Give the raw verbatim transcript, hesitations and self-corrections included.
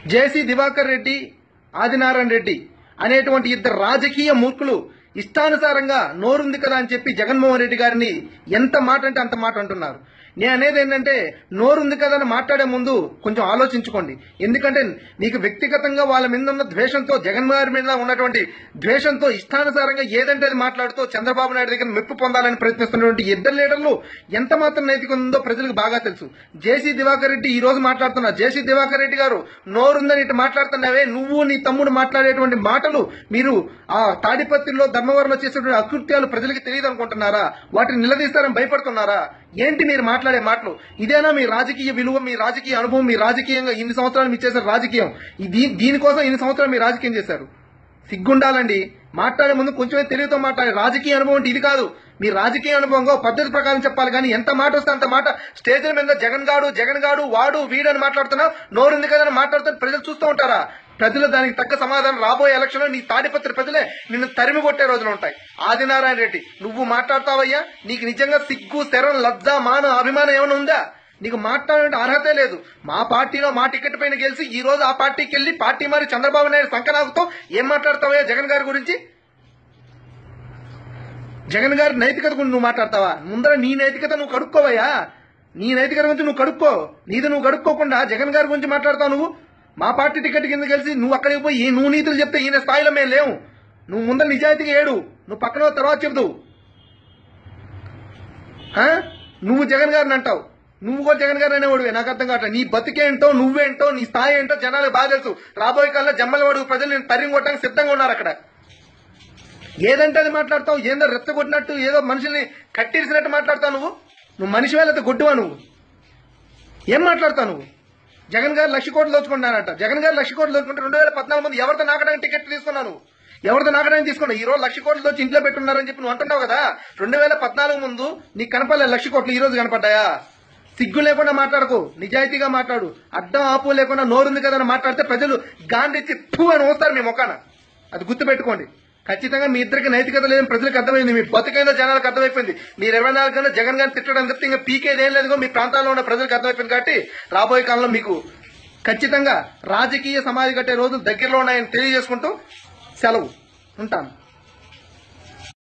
జేసీ దివాకర్ రెడ్డి, ఆదినారాయణ రెడ్డి అనేటువంటి ఇద్దరు రాజకీయ మూర్ఖులు ఇష్టానుసారంగా నోరుంది కదా అని చెప్పి జగన్మోహన్ రెడ్డి గారిని ఎంత మాట అంటే అంత మాట అంటున్నారు. నేను అనేది ఏంటంటే నోరుంది కదా అని మాట్లాడే ముందు కొంచెం ఆలోచించుకోండి. ఎందుకంటే నీకు వ్యక్తిగతంగా వాళ్ళ మీద ఉన్న ద్వేషంతో, జగన్ గారి మీద ఉన్నటువంటి ద్వేషంతో ఇష్టానుసారంగా ఏదంటే అది మాట్లాడుతూ చంద్రబాబు నాయుడు దగ్గర మెప్పు పొందాలని ప్రయత్నిస్తున్నటువంటి ఇద్దరు లీడర్లు ఎంత మాత్రం నైతికత ఉందో ప్రజలకు బాగా తెలుసు. జేసీ దివాకర్ రెడ్డి ఈ రోజు మాట్లాడుతున్నారు. జేసీ దివాకర్ రెడ్డి గారు నోరుందని ఇటు మాట్లాడుతున్నావే, నువ్వు నీ తమ్ముడు మాట్లాడేటువంటి మాటలు మీరు ఆ తాడిపత్రిలో ధర్మవరంలో చేసేటువంటి అకృత్యాలు ప్రజలకు తెలియదు అనుకుంటున్నారా? వాటిని నిలదీస్తారని భయపడుతున్నారా? ఏంటి మీరు మాట్లాడే మాటలు? ఇదేనా మీ రాజకీయ విలువ, మీ రాజకీయ అనుభవం, మీ రాజకీయంగా ఇన్ని సంవత్సరాలు మీరు చేశారు రాజకీయం? దీనికోసం ఇన్ని సంవత్సరాలు మీరు రాజకీయం చేశారు. సిగ్గుండాలండి. మాట్లాడే ముందు కొంచెమే తెలివితో మాట్లాడే. రాజకీయ అనుభవం అంటే ఇది కాదు. మీ రాజకీయ అనుభవంగా పద్ధతి ప్రకారం చెప్పాలి. కానీ ఎంత మాట వస్తే అంత మాట స్టేజ్ల మీద జగన్ గాడు జగన్ గాడు వాడు వీడు అని మాట్లాడుతున్నావు. నోరుంది కదా అని మాట్లాడుతున్నా ప్రజలు చూస్తూ ఉంటారా? ప్రజలు దానికి తగ్గ సమాధానం రాబోయే ఎలక్షన్ లో నీ తాడిపత్రి ప్రజలే నిన్ను తరిమి కొట్టే రోజులు ఉంటాయి. ఆదినారాయణ రెడ్డి, నువ్వు మాట్లాడతావయ్యా? నీకు నిజంగా సిగ్గు, శరం, లజ్జ, మాన, అభిమానం ఏమైనా ఉందా? నీకు మాట్లాడే అర్హతే లేదు. మా పార్టీలో మా టికెట్ పైన గెలిచి ఈ రోజు ఆ పార్టీకి వెళ్లి పార్టీ మరి చంద్రబాబు నాయుడు సంకనాగుతో ఏం మాట్లాడతావయ్యా జగన్ గారి గురించి? జగన్ గారి నైతికత గురించి నువ్వు మాట్లాడతావా? ముందర నీ నైతికత నువ్వు కడుక్కోవయ్యా. నీ నైతికత గురించి నువ్వు కడుక్కో. నీది నువ్వు కడుక్కోకుండా జగన్ గారి గురించి మాట్లాడతావు. నువ్వు మా పార్టీ టికెట్ కింద కలిసి నువ్వు అక్కడికి పోయి నువ్వు నీతులు చెప్తే ఈయన స్థాయిలో మేము లేవు. నువ్వు ముందర నిజాయితీగా ఏడు. నువ్వు పక్కన తర్వాత చెబుతావు. నువ్వు జగన్ గారిని అంటావు. నువ్వు కూడా జగన్ గారు అనేవాడువే. నాకు అర్థం కావట్లేదు. నీ బతికేంటో, నువ్వేంటో, నీ స్థాయి ఏంటో జనాలకు బాగా తెలుసు. రాబోయే కాలంలో జమ్మలవాడు ప్రజలు నేను తరిమి కొట్టడానికి సిద్ధంగా ఉన్నారు. అక్కడ ఏదంటే అది మాట్లాడతావు. ఏదో రెచ్చగొట్టినట్టు, ఏదో మనుషుల్ని కట్టిరిసినట్టు మాట్లాడతావు. నువ్వు నువ్వు మనిషి వేళతో గొడ్డువా? నువ్వు ఏం మాట్లాడతావు? నువ్వు జగన్ గారు లక్ష కోట్లు దోచుకుంటున్నారంట. జగన్ గారు లక్ష కోట్లు దోచుకుంటే రెండు వేల పద్నాలుగు మంది ఎవరితో నాకడానికి టికెట్ తీసుకున్నావు? ఎవరితో నాకడానికి తీసుకున్నావు? ఈ రోజు లక్ష కోట్లు దోచి ఇంట్లో పెట్టున్నారని చెప్పి నువ్వు అంటున్నావు కదా. రెండు వేల పద్నాలుగు ముందు నీకు కనపడలేదు లక్ష కోట్లు, ఈ రోజు కనపడ్డాయా? సిగ్గు లేకుండా మాట్లాడుకో, నిజాయితీగా మాట్లాడు. అడ్డం ఆపు లేకుండా నోరుంది కదా అని మాట్లాడితే ప్రజలు గాండిచ్చి పూ అని వస్తారు మీ ముఖాన. అది గుర్తుపెట్టుకోండి. ఖచ్చితంగా మీ ఇద్దరికి నైతికత లేదని ప్రజలకు అర్థమైంది. మీ బతుకైందో జనాలకు అర్థమైపోయింది. మీరు ఇరవై నాలుగు గంటలు జగన్ గారిని తిట్టడం తప్పితే ఇంకా పీకేది ఏం లేదుగో మీ ప్రాంతాల్లో ఉన్న ప్రజలకు అర్థమైపోయింది. కాబట్టి రాబోయే కాలంలో మీకు ఖచ్చితంగా రాజకీయ సమాధి కట్టే రోజులు దగ్గరలో ఉన్నాయని తెలియజేసుకుంటూ సెలవు ఉంటాను.